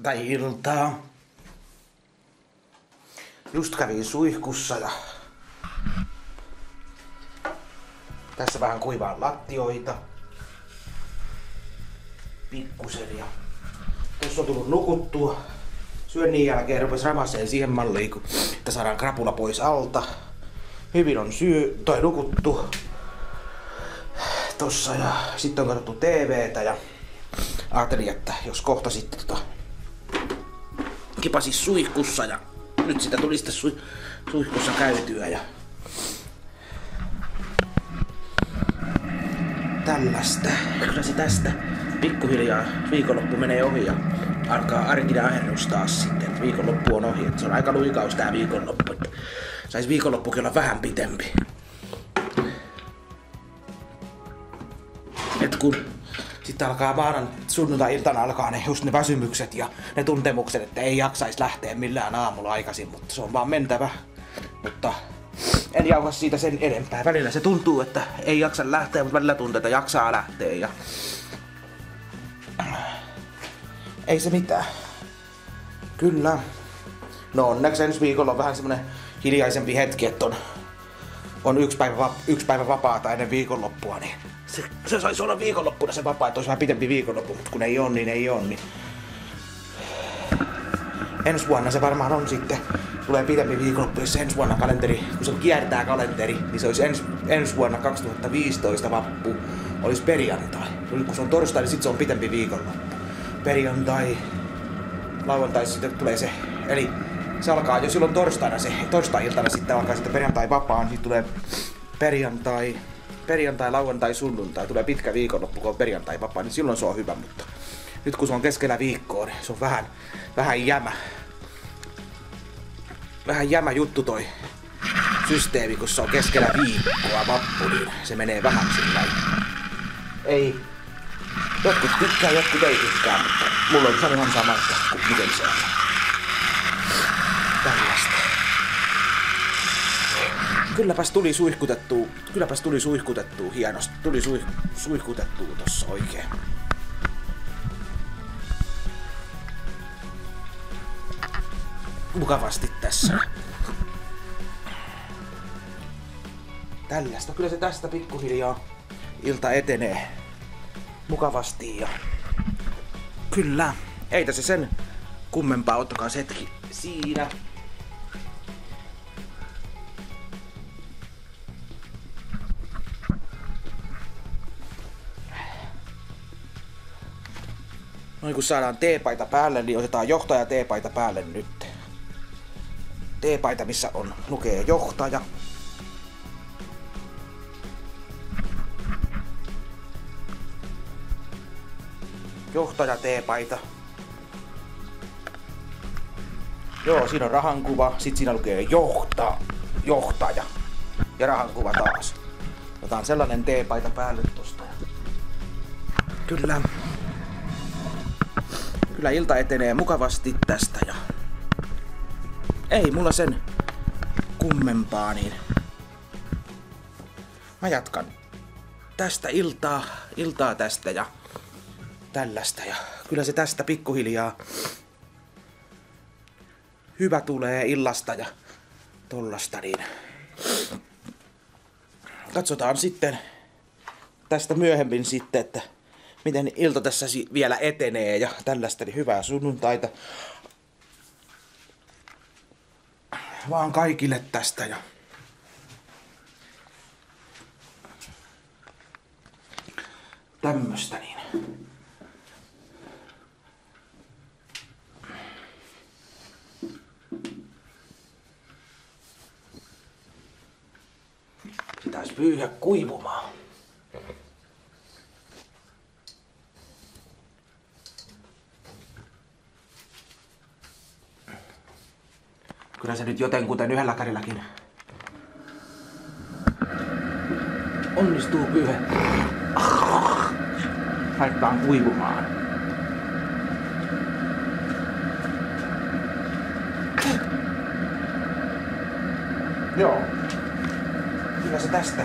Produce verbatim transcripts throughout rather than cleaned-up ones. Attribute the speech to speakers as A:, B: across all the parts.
A: torstai-iltaa. Just kävin suihkussa ja tässä vähän kuivaa lattioita. Pikkusen ja tuossa on tullut nukuttua. Syönnin jälkeen rupes ramaseen siihen malliin, kun että saadaan krapula pois alta. Hyvin on syö, toi nukuttu tossa ja sitten on katsottu T V:tä ja ajattelin, että jos kohta sitten tota kipasis suihkussa ja nyt sitä tuli sitten su, suihkussa käytyä ja tällaista. Kyllä se tästä pikkuhiljaa viikonloppu menee ohi ja alkaa arkinen aherrus taas sitten, että viikonloppu on ohi. Että se on aika luikaus tää viikonloppu, että sais viikonloppukin olla vähän pitempi. Et kun sitten alkaa maanan sunnuntai-iltana alkaa ne just ne väsymykset ja ne tuntemukset, että ei jaksais lähteä millään aamulla aikaisin, mutta se on vaan mentävä. Mutta en jauha siitä sen enempää. Välillä se tuntuu, että ei jaksa lähteä, mutta välillä tuntuu, että jaksaa lähteä ja ei se mitään. Kyllä. No onneksi ensi viikolla on vähän semmonen hiljaisempi hetki, että on, on yksi, päivä, yksi päivä vapaata ennen viikonloppua, niin se, se saisi olla viikonloppuna se vapaa, että olisi vähän pitempi viikonloppu, mutta kun ei on, niin ei on. Niin ensi vuonna se varmaan on sitten, tulee pitempi viikonloppu, jos ensi vuonna kalenteri, kun se kiertää kalenteri, niin se olisi ens, ensi vuonna kaksituhattaviisitoista vappu, olisi perjantai. Kun se on torstai, niin sitten se on pitempi viikonloppu. Perjantai, lauantai sitten tulee se, eli se alkaa jo silloin torstaina se, torstai-iltana sitten alkaa sitten perjantai vapaan, sitten tulee perjantai, perjantai, lauantai, sunnuntai, tulee pitkä viikonloppu, kun on perjantai vapaa, niin silloin se on hyvä, mutta nyt kun se on keskellä viikkoa, niin se on vähän, vähän jämä, vähän jämä juttu toi systeemi, kun se on keskellä viikkoa vappu, niin se menee vähän sillä ei. Jotkut tykkää, jotkut ei tykkää, mutta mulla on se ihan sama, että miten se on. Tällaista. Kylläpäs tuli suihkutettua, kylläpäs tuli suihkutettua hienosti, tuli suih, suihkutettua tossa oikein. Mukavasti tässä. Tällaista, kyllä se tästä pikkuhiljaa ilta etenee mukavasti ja kyllä, ei tässä sen kummempaa, ottakaa se hetki siinä. Noin kun saadaan T-paita päälle, niin otetaan johtaja T-paita päälle nyt. T-paita, missä on, lukee johtaja. Johtaja T-paita. Joo, siinä on rahankuva, sit siinä lukee johta, johtaja ja rahankuva taas. Otetaan sellainen T-paita päälle tosta. Kyllä. Kyllä ilta etenee mukavasti tästä ja ei mulla sen kummempaa, niin mä jatkan tästä iltaa, iltaa tästä ja tällaista ja kyllä se tästä pikkuhiljaa hyvä tulee illasta ja tollasta, niin katsotaan sitten tästä myöhemmin sitten, että miten ilta tässä vielä etenee ja tällaista, niin hyvää sunnuntaita vaan kaikille tästä ja tämmöstä niin. Pitäis pyyhä kuivumaan. Kyllä se nyt jotenkuten yhdellä kädelläkin onnistuu pyyhe. Laitetaan kuivumaan. Joo. Kyllä se tästä.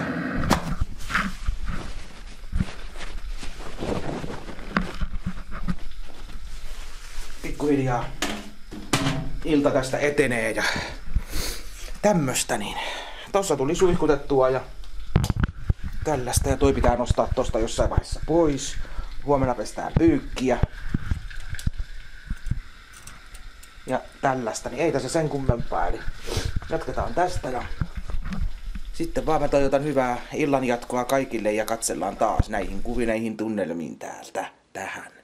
A: pikkuhiljaa ilta tästä etenee ja tämmöstä niin. Tossa tuli suihkutettua ja tällaista ja toi pitää nostaa tosta jossain vaiheessa pois. Huomenna pestään pyykkiä. Ja tällaista, niin ei tässä sen kummempaa. Eli jatketaan tästä ja sitten vaan mä toivotan hyvää illan jatkoa kaikille ja katsellaan taas näihin kuvineihin tunnelmiin täältä tähän.